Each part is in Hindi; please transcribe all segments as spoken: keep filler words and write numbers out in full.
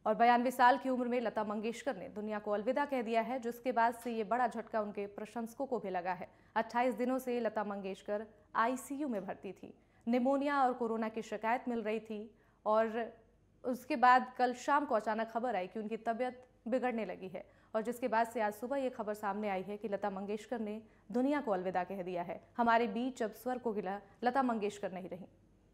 और बयानवे साल की उम्र में लता मंगेशकर ने दुनिया को अलविदा कह दिया है, जिसके बाद से ये बड़ा झटका उनके प्रशंसकों को भी लगा है। अट्ठाईस दिनों से लता मंगेशकर आईसीयू में भर्ती थी। निमोनिया और कोरोना की शिकायत मिल रही थी और उसके बाद कल शाम को अचानक खबर आई कि उनकी तबीयत बिगड़ने लगी है, और जिसके बाद से आज सुबह ये खबर सामने आई है कि लता मंगेशकर ने दुनिया को अलविदा कह दिया है। हमारे बीच अब स्वर कोकिला लता मंगेशकर नहीं रही।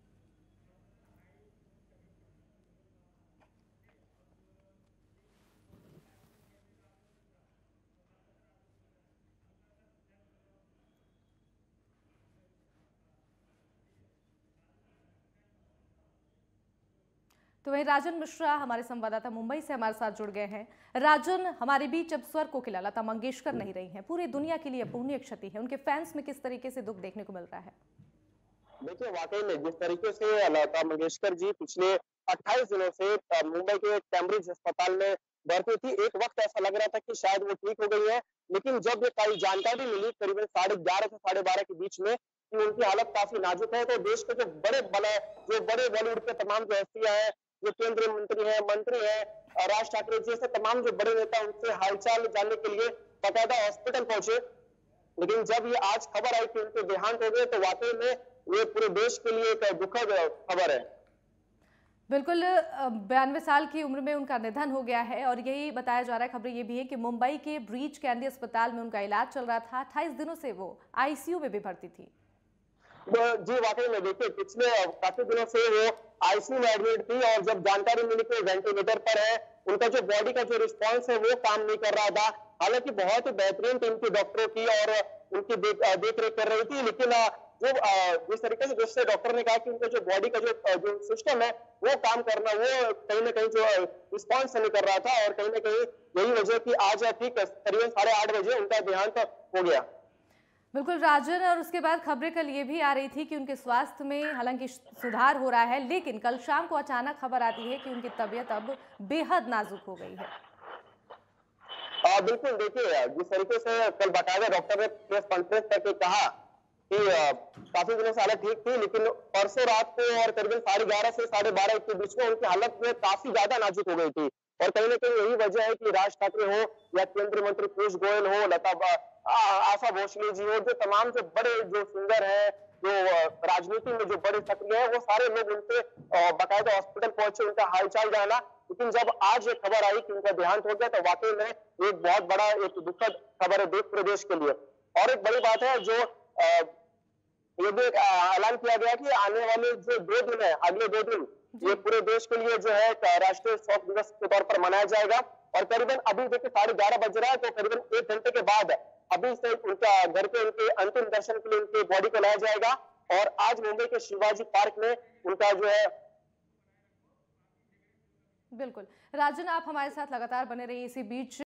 तो वहीं राजन मिश्रा हमारे संवाददाता मुंबई से हमारे साथ जुड़ गए हैं। राजन, हमारे बीच अब स्वर कोकिला लता मंगेशकर नहीं रही हैं, पूरी दुनिया के लिए अपूर्णीय क्षति है। उनके फैंस में किस तरीके से दुख देखने को मिल रहा है? देखिए, वाकई में जिस तरीके से लता मंगेशकर जी पिछले अट्ठाईस दिनों से अ, मुंबई के कैम्ब्रिज अस्पताल में भर्ती थी। एक वक्त ऐसा लग रहा था कि शायद वो ठीक हो गई है, लेकिन जब ये कई जानकारी मिली करीबन साढ़े ग्यारह से साढ़े बारह के बीच में कि उनकी हालत काफी नाजुक है, तो देश के जो बड़े बड़े जो बड़े बॉलीवुड के तमाम जो हस्तियां हैं, जो केंद्रीय मंत्री हैं, मंत्री हैं, अ, राज ठाकरे जैसे तमाम जो बड़े नेता, उनसे हालचाल जानने के लिए बाकायदा हॉस्पिटल पहुंचे। लेकिन जब ये आज खबर आई कि उनके देहांत हो गए, तो वाकई में ये पूरे देश के लिए एक दुखद खबर है। बिल्कुल, बयानवे साल की उम्र में उनका निधन हो गया है और यही बताया जा रहा है। खबर ये भी है कि मुंबई के ब्रीच कैंडी अस्पताल में उनका इलाज चल रहा था। अट्ठाईस दिनों से वो आईसीयू में भी भर्ती थी। जी वाकई में देखिए, पिछले काफी दिनों से वो आईसीयू में एडमिट थी और जब जानकारी मिली कि वेंटिलेटर पर है, उनका जो बॉडी का जो रिस्पॉन्स है वो काम नहीं कर रहा था। हालांकि बहुत ही बेहतरीन टीम की डॉक्टरों की और उनकी देख देख रेख कर रही थी, लेकिन जो जिस तरीके से जिससे डॉक्टर ने कहा कि उनका जो बॉडी का जो जो सिस्टम है वो काम करना, वो कहीं ना कहीं जो रिस्पॉन्स नहीं कर रहा था, और कहीं ना कहीं यही वजह कि आज ठीक करीबन साढ़े आठ बजे उनका देहांत हो गया। बिल्कुल राजन, और उसके बाद खबरें कल ये भी आ रही थी कि उनके स्वास्थ्य में हालांकि सुधार हो रहा है, लेकिन कल शाम को अचानक खबर आती है कि उनकी तबीयत अब बेहद नाजुक हो गई है। आ, बिल्कुल देखिए, जिस तरीके से कल बाकायदा डॉक्टर ने प्रेस कॉन्फ्रेंस करके कहा कि आ, काफी दिनों से हालत ठीक थी, लेकिन परसों रात को और करीबन साढ़े ग्यारह से साढ़े बारह के बीच में उनकी हालत में काफी ज्यादा नाजुक हो गई थी। और कहीं ना कहीं यही वजह है कि राज ठाकरे हो या केंद्रीय मंत्री पीयूष गोयल हो, लता आशा भोसले जी हो, जो तमाम जो बड़े जो सिंगर हैं, जो राजनीति में जो बड़े सक्रिय हैं, वो सारे लोग उनसे बाकायदा हॉस्पिटल पहुंचे, उनका हालचाल जाना। लेकिन जब आज ये खबर आई कि उनका देहांत हो गया, तो वाकई में एक बहुत बड़ा एक दुखद खबर है देश प्रदेश के लिए। और एक बड़ी बात है, जो ये भी ऐलान किया गया कि आने वाले जो दो दिन है, अगले दो दिन ये पूरे देश के लिए जो है राष्ट्रीय शोक दिवस के तौर पर मनाया जाएगा। और करीबन अभी देखिए साढ़े ग्यारह बज रहा है, तो करीबन एक घंटे के बाद अभी से उनका घर के उनके अंतिम दर्शन के लिए उनकी बॉडी को लाया जाएगा। और आज मुंबई के शिवाजी पार्क में उनका जो है। बिल्कुल राजन, आप हमारे साथ लगातार बने रहिए इसी बीच।